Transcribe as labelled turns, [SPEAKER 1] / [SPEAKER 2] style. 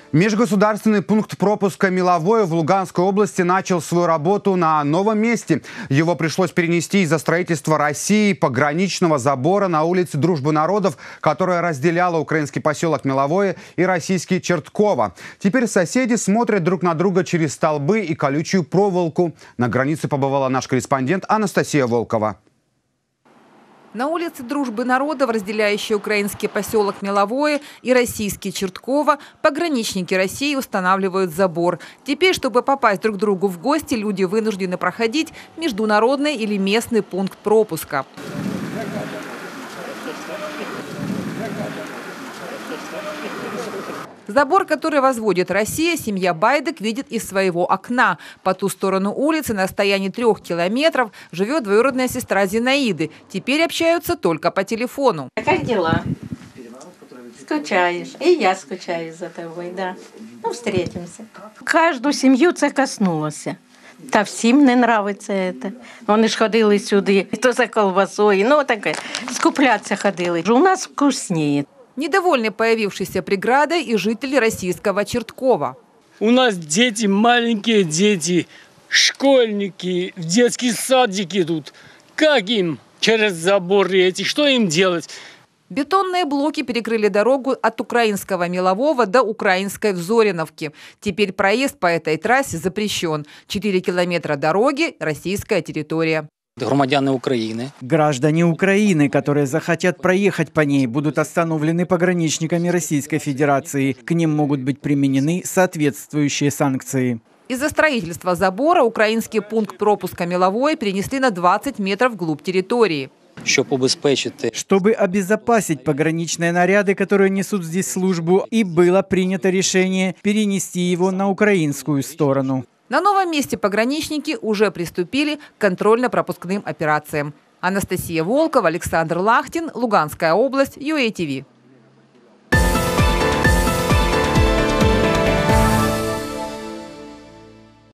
[SPEAKER 1] Межгосударственный пункт пропуска Меловое в Луганской области начал свою работу на новом месте. Его пришлось перенести из-за строительства России пограничного забора на улице Дружбы народов, которая разделяла украинский поселок Меловое и российский Чертково. Теперь соседи смотрят друг на друга через столбы и колючую проволоку. На границе побывала наш корреспондент Анастасия Волкова.
[SPEAKER 2] На улице Дружбы народов, разделяющей украинский поселок Меловое и российский Чертково, пограничники России устанавливают забор. Теперь, чтобы попасть друг к другу в гости, люди вынуждены проходить международный или местный пункт пропуска. Забор, который возводит Россия, семья Байдек видит из своего окна. По ту сторону улицы на расстоянии 3 километров живет двоюродная сестра Зинаиды. Теперь общаются только по телефону.
[SPEAKER 3] Как дела? Скучаешь. И я скучаю за тобой, да. Ну, встретимся. Каждую семью це коснулося. Та всім не нравиться це. Вони ж ходили сюди, то за колбасою, ну таке, скуплятися ходили. У нас вкусніє.
[SPEAKER 2] Недовольны появившейся преградой и жители российского Черткова.
[SPEAKER 4] У нас дети, маленькие дети, школьники, в детские садики тут. Как им через забор эти, что им делать?
[SPEAKER 2] Бетонные блоки перекрыли дорогу от украинского Мелового до украинской Взориновки. Теперь проезд по этой трассе запрещен. 4 километра дороги – российская территория.
[SPEAKER 5] Граждане Украины.
[SPEAKER 6] Граждане Украины, которые захотят проехать по ней, будут остановлены пограничниками Российской Федерации. К ним могут быть применены соответствующие санкции.
[SPEAKER 2] Из-за строительства забора украинский пункт пропуска Меловое перенесли на 20 метров вглубь территории.
[SPEAKER 6] Чтобы обезопасить пограничные наряды, которые несут здесь службу, и было принято решение перенести его на украинскую сторону.
[SPEAKER 2] На новом месте пограничники уже приступили к контрольно-пропускным операциям. Анастасия Волкова, Александр Лахтин, Луганская область, ЮАТВ.